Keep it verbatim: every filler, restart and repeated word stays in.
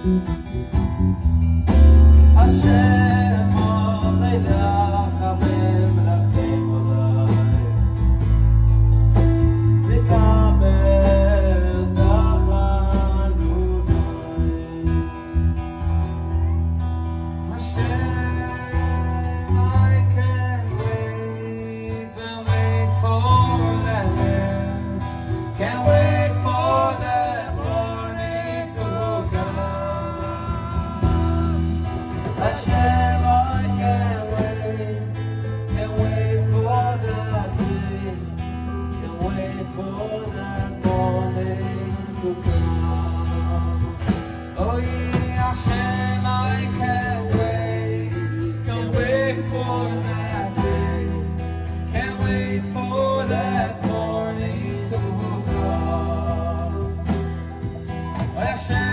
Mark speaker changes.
Speaker 1: Hashem Oleilach Amem Lachem Odai V'kaber Tachanunai. Hashem, I can't wait and wait for that day. Can't wait for that morning to come. Hashem, I can't wait, can't wait for that day, can't wait for that morning to come. Oh yeah, Hashem, I can't wait, can't wait for that day, can't wait for that morning to come. Oh Hashem.